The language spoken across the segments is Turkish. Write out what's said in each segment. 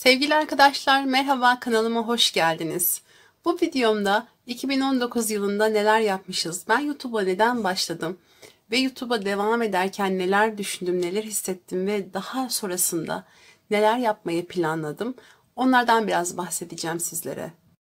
Sevgili arkadaşlar, merhaba, kanalıma hoş geldiniz. Bu videomda 2019 yılında neler yapmışız, ben YouTube'a neden başladım ve YouTube'a devam ederken neler düşündüm, neler hissettim ve daha sonrasında neler yapmayı planladım, onlardan biraz bahsedeceğim sizlere.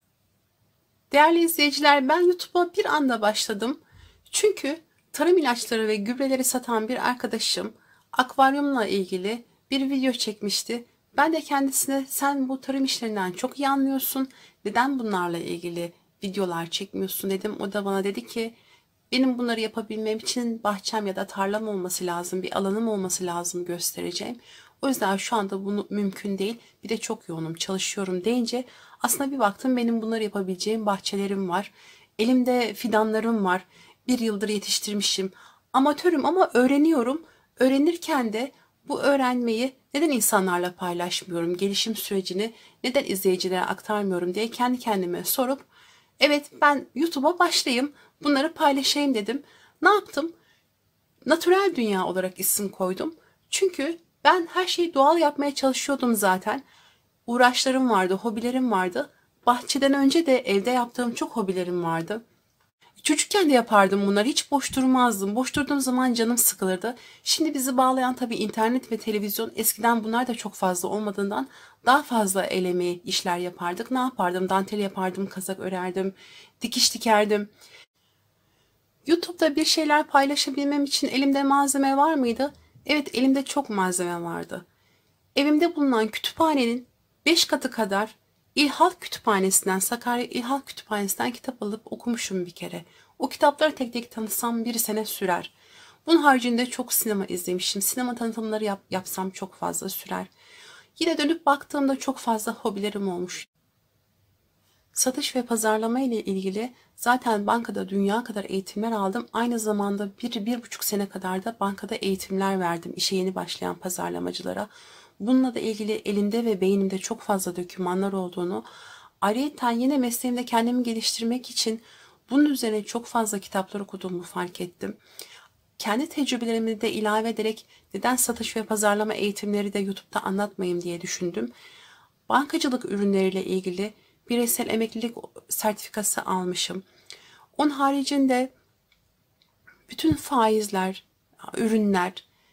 Değerli izleyiciler, ben YouTube'a bir anda başladım. Çünkü tarım ilaçları ve gübreleri satan bir arkadaşım akvaryumla ilgili bir video çekmişti. Ben de kendisine sen bu tarım işlerinden çok iyi anlıyorsun, neden bunlarla ilgili videolar çekmiyorsun dedim. O da bana dedi ki benim bunları yapabilmem için bahçem ya da tarlam olması lazım, bir alanım olması lazım göstereceğim. O yüzden şu anda bunu mümkün değil. Bir de çok yoğunum, çalışıyorum deyince aslında bir baktım benim bunları yapabileceğim bahçelerim var. Elimde fidanlarım var. Bir yıldır yetiştirmişim. Amatörüm ama öğreniyorum. Öğrenirken de bu öğrenmeyi neden insanlarla paylaşmıyorum? Gelişim sürecini neden izleyicilere aktarmıyorum diye kendi kendime sorup evet ben YouTube'a başlayayım, bunları paylaşayım dedim. Ne yaptım? Natürel Dünya olarak isim koydum. Çünkü ben her şeyi doğal yapmaya çalışıyordum zaten. Uğraşlarım vardı, hobilerim vardı. Bahçeden önce de evde yaptığım çok hobilerim vardı. Çocukken de yapardım bunları. Hiç boş durmazdım. Boş durduğum zaman canım sıkılırdı. Şimdi bizi bağlayan tabii internet ve televizyon. Eskiden bunlar da çok fazla olmadığından daha fazla el emeği işler yapardık. Ne yapardım? Dantel yapardım, kazak örerdim, dikiş dikerdim. YouTube'da bir şeyler paylaşabilmem için elimde malzeme var mıydı? Evet, elimde çok malzeme vardı. Evimde bulunan kütüphanenin 5 katı kadar Sakarya İl Halk Kütüphanesi'nden kitap alıp okumuşum bir kere. O kitapları tek tek tanısam bir sene sürer. Bunun haricinde çok sinema izlemişim. Sinema tanıtımları yapsam çok fazla sürer. Yine dönüp baktığımda çok fazla hobilerim olmuş. Satış ve pazarlama ile ilgili zaten bankada dünya kadar eğitimler aldım. Aynı zamanda 1,5 sene kadar da bankada eğitimler verdim işe yeni başlayan pazarlamacılara. Bununla da ilgili elimde ve beynimde çok fazla dokümanlar olduğunu, ayrıca yine mesleğimde kendimi geliştirmek için bunun üzerine çok fazla kitaplar okuduğumu fark ettim. Kendi tecrübelerimi de ilave ederek neden satış ve pazarlama eğitimleri de YouTube'da anlatmayayım diye düşündüm. Bankacılık ürünleriyle ilgili bireysel emeklilik sertifikası almışım. Onun haricinde bütün faizler, ürünler,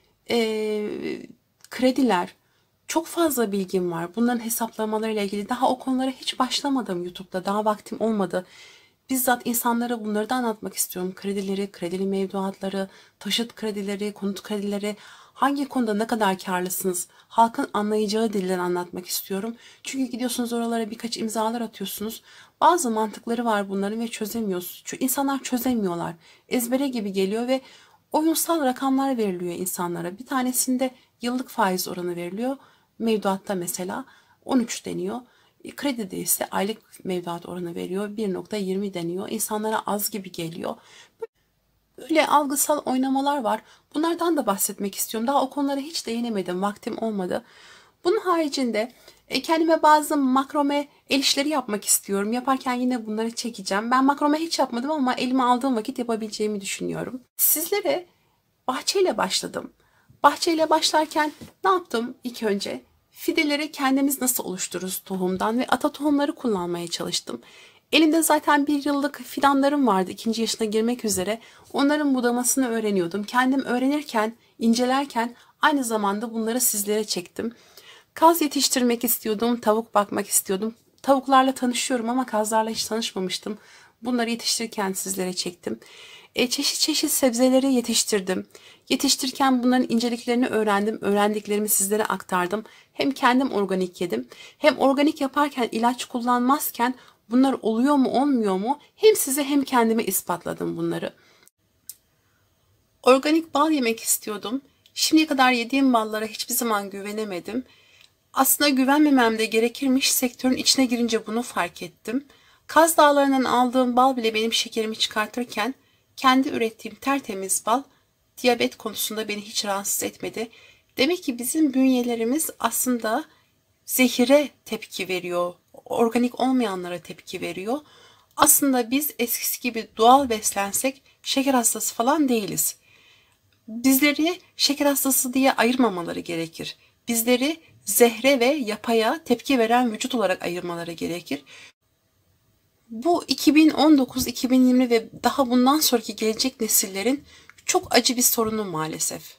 krediler, çok fazla bilgim var. Bunların hesaplamalarıyla ilgili daha o konulara hiç başlamadım YouTube'da. Daha vaktim olmadı. Bizzat insanlara bunları da anlatmak istiyorum. Kredileri, kredili mevduatları, taşıt kredileri, konut kredileri, hangi konuda ne kadar karlısınız, halkın anlayacağı dilden anlatmak istiyorum. Çünkü gidiyorsunuz oralara birkaç imzalar atıyorsunuz. Bazı mantıkları var bunların ve çözemiyorsunuz. Çünkü insanlar çözemiyorlar. Ezbere gibi geliyor ve oyunsal rakamlar veriliyor insanlara. Bir tanesinde yıllık faiz oranı veriliyor. Mevduatta mesela 13 deniyor. Kredide ise aylık mevduat oranı veriyor. 1,20 deniyor. İnsanlara az gibi geliyor. Böyle algısal oynamalar var. Bunlardan da bahsetmek istiyorum. Daha o konulara hiç değinemedim. Vaktim olmadı. Bunun haricinde kendime bazı makrome el işleri yapmak istiyorum. Yaparken yine bunları çekeceğim. Ben makrome hiç yapmadım ama elime aldığım vakit yapabileceğimi düşünüyorum. Sizlere bahçeyle başladım. Bahçeyle başlarken ne yaptım ilk önce? Fideleri kendimiz nasıl oluştururuz tohumdan ve ata tohumları kullanmaya çalıştım. Elimde zaten bir yıllık fidanlarım vardı 2. yaşına girmek üzere. Onların budamasını öğreniyordum. Kendim öğrenirken, incelerken aynı zamanda bunları sizlere çektim. Kaz yetiştirmek istiyordum, tavuk bakmak istiyordum. Tavuklarla tanışıyorum ama kazlarla hiç tanışmamıştım. Bunları yetiştirirken sizlere çektim. Çeşit çeşit sebzeleri yetiştirdim. Yetiştirirken bunların inceliklerini öğrendim. Öğrendiklerimi sizlere aktardım. Hem kendim organik yedim. Hem organik yaparken ilaç kullanmazken bunlar oluyor mu olmuyor mu hem size hem kendime ispatladım bunları. Organik bal yemek istiyordum. Şimdiye kadar yediğim ballara hiçbir zaman güvenemedim. Aslında güvenmemem de gerekirmiş, sektörün içine girince bunu fark ettim. Kaz Dağları'ndan aldığım bal bile benim şekerimi çıkartırken kendi ürettiğim tertemiz bal diyabet konusunda beni hiç rahatsız etmedi. Demek ki bizim bünyelerimiz aslında zehire tepki veriyor, organik olmayanlara tepki veriyor. Aslında biz eskisi gibi doğal beslensek şeker hastası falan değiliz. Bizleri şeker hastası diye ayırmamaları gerekir. Bizleri zehre ve yapaya tepki veren vücut olarak ayırmaları gerekir. Bu 2019, 2020 ve daha bundan sonraki gelecek nesillerin çok acı bir sorunu maalesef.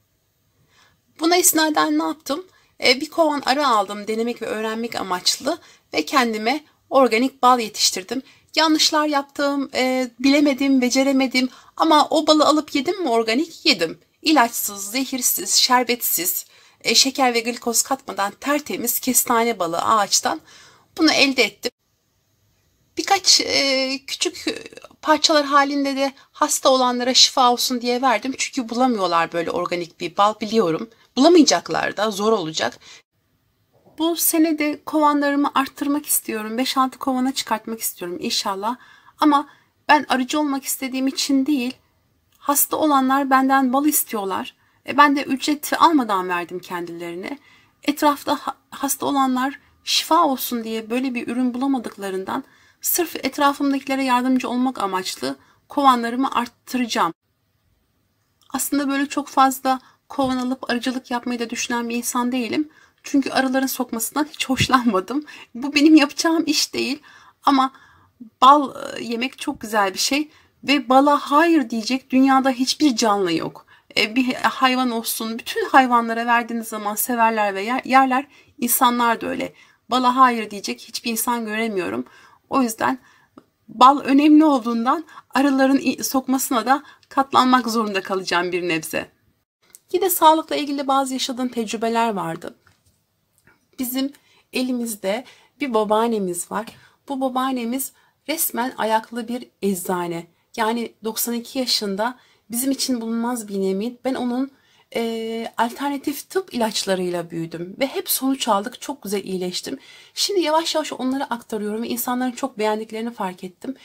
Buna istinaden ne yaptım? Bir kovan arı aldım denemek ve öğrenmek amaçlı ve kendime organik bal yetiştirdim. Yanlışlar yaptım, bilemedim, beceremedim ama o balı alıp yedim mi organik? Yedim. İlaçsız, zehirsiz, şerbetsiz, şeker ve glikoz katmadan tertemiz kestane balı ağaçtan bunu elde ettim. Birkaç küçük parçalar halinde de hasta olanlara şifa olsun diye verdim. Çünkü bulamıyorlar böyle organik bir bal biliyorum. Bulamayacaklar da zor olacak. Bu sene de kovanlarımı arttırmak istiyorum. 5-6 kovana çıkartmak istiyorum inşallah. Ama ben arıcı olmak istediğim için değil, hasta olanlar benden bal istiyorlar. Ben de ücret almadan verdim kendilerine. Etrafta hasta olanlar şifa olsun diye böyle bir ürün bulamadıklarından sırf etrafımdakilere yardımcı olmak amaçlı kovanlarımı arttıracağım. Aslında böyle çok fazla kovan alıp arıcılık yapmayı da düşünen bir insan değilim. Çünkü arıların sokmasından hiç hoşlanmadım. Bu benim yapacağım iş değil. Ama bal yemek çok güzel bir şey. Ve bala hayır diyecek dünyada hiçbir canlı yok. Bir hayvan olsun, bütün hayvanlara verdiğiniz zaman severler ve yerler. İnsanlar da öyle. Bala hayır diyecek hiçbir insan göremiyorum. O yüzden bal önemli olduğundan arıların sokmasına da katlanmak zorunda kalacağım bir nebze. Yine sağlıkla ilgili bazı yaşadığım tecrübeler vardı. Bizim elimizde bir babaannemiz var. Bu babaannemiz resmen ayaklı bir eczane. Yani 92 yaşında bizim için bulunmaz bir nemin. Ben onun alternatif tıp ilaçlarıyla büyüdüm ve hep sonuç aldık. Çok güzel iyileştim. Şimdi yavaş yavaş onları aktarıyorum ve insanların çok beğendiklerini fark ettim.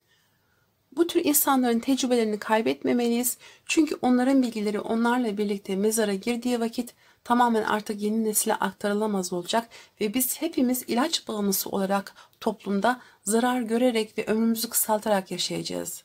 Bu tür insanların tecrübelerini kaybetmemeliyiz. Çünkü onların bilgileri onlarla birlikte mezara girdiği vakit tamamen artık yeni nesile aktarılamaz olacak ve biz hepimiz ilaç bağımlısı olarak toplumda zarar görerek ve ömrümüzü kısaltarak yaşayacağız.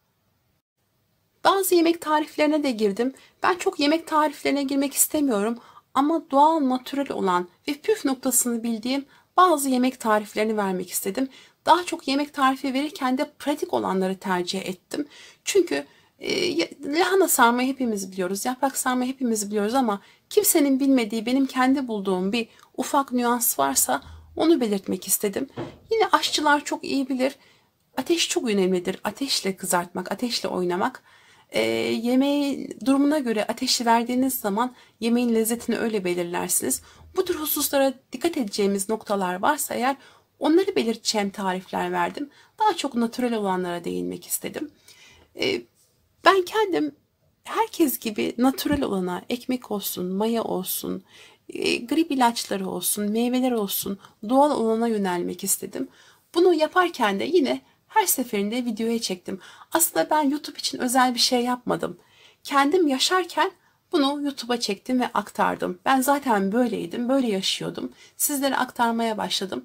Bazı yemek tariflerine de girdim. Ben çok yemek tariflerine girmek istemiyorum ama doğal, natürel olan ve püf noktasını bildiğim bazı yemek tariflerini vermek istedim. Daha çok yemek tarifi verirken de pratik olanları tercih ettim. Çünkü lahana sarmayı hepimiz biliyoruz, yaprak sarmayı hepimiz biliyoruz ama kimsenin bilmediği benim kendi bulduğum bir ufak nüans varsa onu belirtmek istedim. Yine aşçılar çok iyi bilir. Ateş çok önemlidir. Ateşle kızartmak, ateşle oynamak. Yemeğin durumuna göre ateşi verdiğiniz zaman yemeğin lezzetini öyle belirlersiniz. Bu tür hususlara dikkat edeceğimiz noktalar varsa eğer onları belirteceğim tarifler verdim. Daha çok natürel olanlara değinmek istedim. Ben kendim herkes gibi natürel olana ekmek olsun, maya olsun, grip ilaçları olsun, meyveler olsun doğal olana yönelmek istedim. Bunu yaparken de yine her seferinde videoya çektim. Aslında ben YouTube için özel bir şey yapmadım. Kendim yaşarken bunu YouTube'a çektim ve aktardım. Ben zaten böyleydim, böyle yaşıyordum. Sizlere aktarmaya başladım.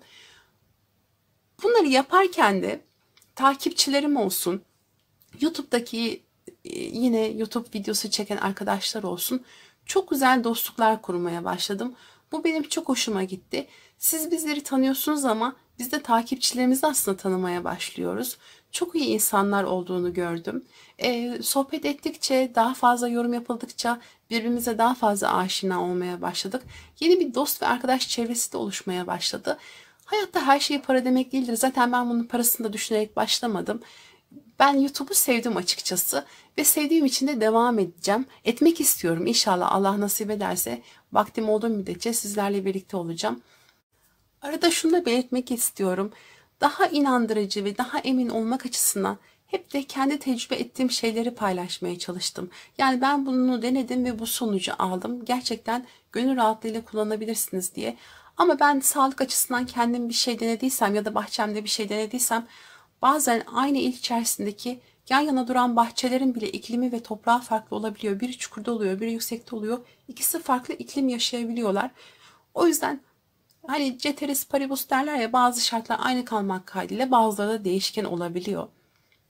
Bunları yaparken de takipçilerim olsun, YouTube'daki yine YouTube videosu çeken arkadaşlar olsun. Çok güzel dostluklar kurmaya başladım. Bu benim çok hoşuma gitti. Siz bizleri tanıyorsunuz ama biz de takipçilerimizi aslında tanımaya başlıyoruz. Çok iyi insanlar olduğunu gördüm. Sohbet ettikçe, daha fazla yorum yapıldıkça birbirimize daha fazla aşina olmaya başladık. Yeni bir dost ve arkadaş çevresi de oluşmaya başladı. Hayatta her şey para demek değildir. Zaten ben bunun parasını da düşünerek başlamadım. Ben YouTube'u sevdim açıkçası ve sevdiğim için de devam edeceğim. Etmek istiyorum. İnşallah Allah nasip ederse vaktim olduğu müddetçe sizlerle birlikte olacağım. Arada şunu da belirtmek istiyorum. Daha inandırıcı ve daha emin olmak açısından hep de kendi tecrübe ettiğim şeyleri paylaşmaya çalıştım. Yani ben bunu denedim ve bu sonucu aldım. Gerçekten gönül rahatlığıyla kullanabilirsiniz diye. Ama ben sağlık açısından kendim bir şey denediysem ya da bahçemde bir şey denediysem bazen aynı il içerisindeki yan yana duran bahçelerin bile iklimi ve toprağı farklı olabiliyor. Biri çukurda oluyor, biri yüksekte oluyor. İkisi farklı iklim yaşayabiliyorlar. O yüzden hani ceteris paribus derler ya bazı şartlar aynı kalmak kaydıyla bazıları da değişken olabiliyor.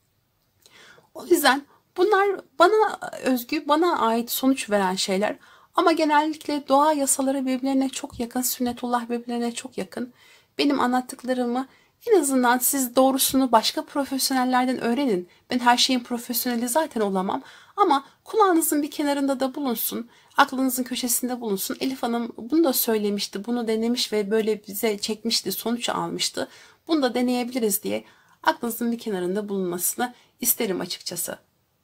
O yüzden bunlar bana özgü, bana ait sonuç veren şeyler Ama genellikle doğa yasaları birbirlerine çok yakın, sünnetullah birbirlerine çok yakın. Benim anlattıklarımı en azından siz doğrusunu başka profesyonellerden öğrenin. Ben her şeyin profesyoneli zaten olamam. Ama kulağınızın bir kenarında da bulunsun. Aklınızın köşesinde bulunsun. Elif Hanım bunu da söylemişti, bunu denemiş ve böyle bize çekmişti, sonuç almıştı. Bunu da deneyebiliriz diye aklınızın bir kenarında bulunmasını isterim açıkçası.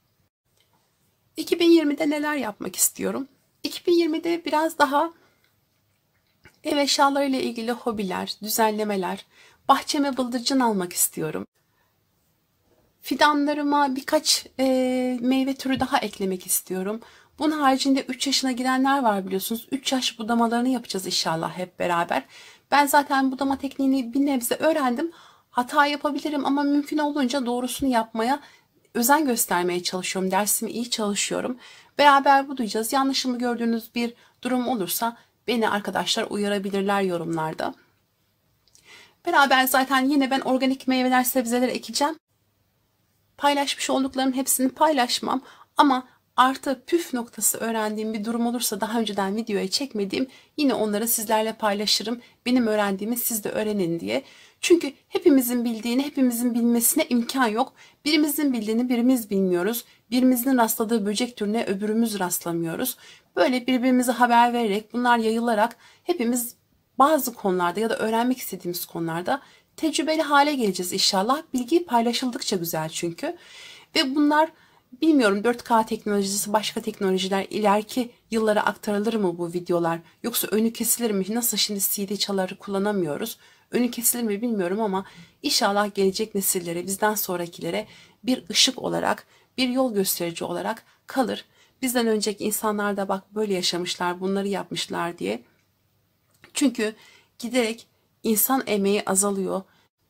2020'de neler yapmak istiyorum? 2020'de biraz daha ev eşyalarıyla ilgili hobiler, düzenlemeler, bahçeme bıldırcın almak istiyorum. Fidanlarıma birkaç meyve türü daha eklemek istiyorum. Bunun haricinde 3 yaşına girenler var biliyorsunuz. 3 yaş budamalarını yapacağız inşallah hep beraber. Ben zaten budama tekniğini bir nebze öğrendim. Hata yapabilirim ama mümkün olduğunca doğrusunu yapmaya özen göstermeye çalışıyorum. Dersimi iyi çalışıyorum. Beraber budayacağız. Yanlışımı gördüğünüz bir durum olursa beni arkadaşlar uyarabilirler yorumlarda. Beraber zaten yine ben organik meyveler, sebzeler ekeceğim. Paylaşmış olduklarının hepsini paylaşmam ama artı püf noktası öğrendiğim bir durum olursa daha önceden videoya çekmediğim yine onları sizlerle paylaşırım. Benim öğrendiğimi siz de öğrenin diye. Çünkü hepimizin bildiğini hepimizin bilmesine imkan yok. Birimizin bildiğini birimiz bilmiyoruz. Birimizin rastladığı böcek türüne öbürümüz rastlamıyoruz. Böyle birbirimize haber vererek bunlar yayılarak hepimiz bazı konularda ya da öğrenmek istediğimiz konularda tecrübeli hale geleceğiz inşallah. Bilgi paylaşıldıkça güzel çünkü. Ve bunlar bilmiyorum 4K teknolojisi, başka teknolojiler ileriki yıllara aktarılır mı bu videolar? Yoksa önü kesilir mi? Nasıl şimdi CD çaları kullanamıyoruz? Önü kesilir mi bilmiyorum ama inşallah gelecek nesillere, bizden sonrakilere bir ışık olarak, bir yol gösterici olarak kalır. Bizden önceki insanlar da bak böyle yaşamışlar, bunları yapmışlar diye. Çünkü giderek insan emeği azalıyor.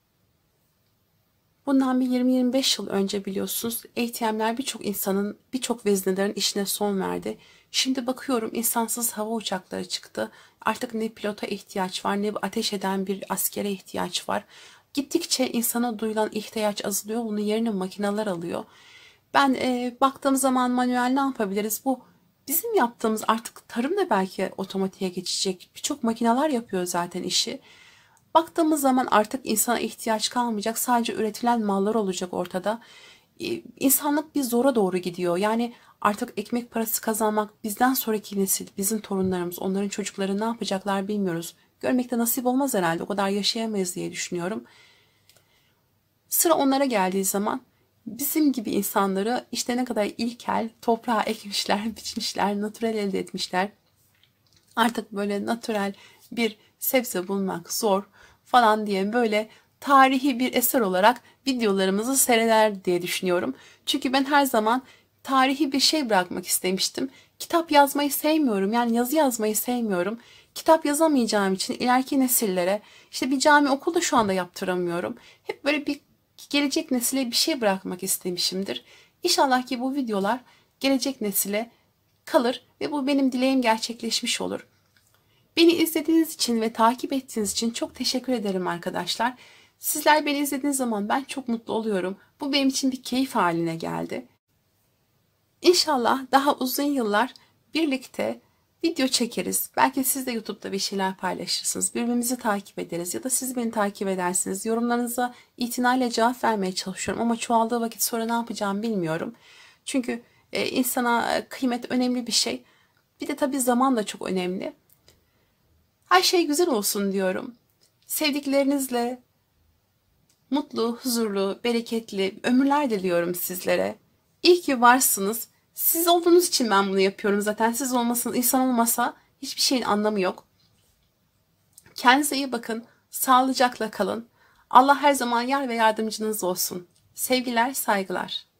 Bundan bir 20-25 yıl önce biliyorsunuz ATM'ler birçok insanın, birçok veznelerin işine son verdi. Şimdi bakıyorum insansız hava uçakları çıktı. Artık ne pilota ihtiyaç var ne ateş eden bir askere ihtiyaç var. Gittikçe insana duyulan ihtiyaç azalıyor. Bunun yerine makineler alıyor. Ben baktığım zaman manuel ne yapabiliriz? Bu bizim yaptığımız artık tarım da belki otomatiğe geçecek. Birçok makineler yapıyor zaten işi. Baktığımız zaman artık insana ihtiyaç kalmayacak. Sadece üretilen mallar olacak ortada. İnsanlık bir zora doğru gidiyor. Yani artık ekmek parası kazanmak bizden sonraki nesil, bizim torunlarımız, onların çocukları ne yapacaklar bilmiyoruz. Görmekte nasip olmaz herhalde. O kadar yaşayamayız diye düşünüyorum. Sıra onlara geldiği zaman bizim gibi insanları işte ne kadar ilkel toprağa ekmişler, biçmişler, natürel elde etmişler. Artık böyle natürel bir sebze bulmak zor falan diye böyle tarihi bir eser olarak videolarımızı seyreder diye düşünüyorum. Çünkü ben her zaman tarihi bir şey bırakmak istemiştim. Kitap yazmayı sevmiyorum. Yani yazı yazmayı sevmiyorum. Kitap yazamayacağım için ileriki nesillere işte bir cami okul da şu anda yaptıramıyorum. Hep böyle bir gelecek nesile bir şey bırakmak istemişimdir. İnşallah ki bu videolar gelecek nesile kalır ve bu benim dileğim gerçekleşmiş olur. Beni izlediğiniz için ve takip ettiğiniz için çok teşekkür ederim arkadaşlar. Sizler beni izlediğiniz zaman ben çok mutlu oluyorum. Bu benim için bir keyif haline geldi. İnşallah daha uzun yıllar birlikte video çekeriz. Belki siz de YouTube'da bir şeyler paylaşırsınız. Birbirimizi takip ederiz ya da siz beni takip edersiniz. Yorumlarınıza itinayla cevap vermeye çalışıyorum ama çoğaldığı vakit sonra ne yapacağımı bilmiyorum. Çünkü insana kıymet önemli bir şey. Bir de tabii zaman da çok önemli. Her şey güzel olsun diyorum. Sevdiklerinizle mutlu, huzurlu, bereketli ömürler diliyorum sizlere. İyi ki varsınız. Siz olduğunuz için ben bunu yapıyorum zaten. Siz olmasınız, insan olmasa hiçbir şeyin anlamı yok. Kendinize iyi bakın. Sağlıcakla kalın. Allah her zaman yar ve yardımcınız olsun. Sevgiler, saygılar.